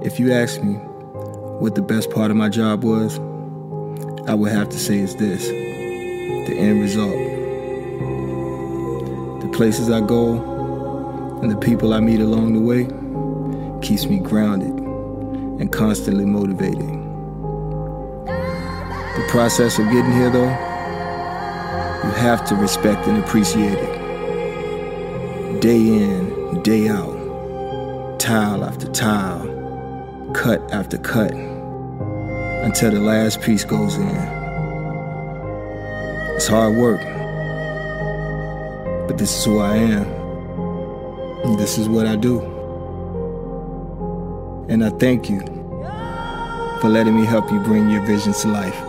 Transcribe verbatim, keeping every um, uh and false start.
If you ask me what the best part of my job was, I would have to say it's this, the end result. The places I go and the people I meet along the way keeps me grounded and constantly motivated. The process of getting here, though, you have to respect and appreciate it. Day in, day out, tile after tile, cut after cut, until the last piece goes in. It's hard work, but this is who I am, and this is what I do. And I thank you for letting me help you bring your visions to life.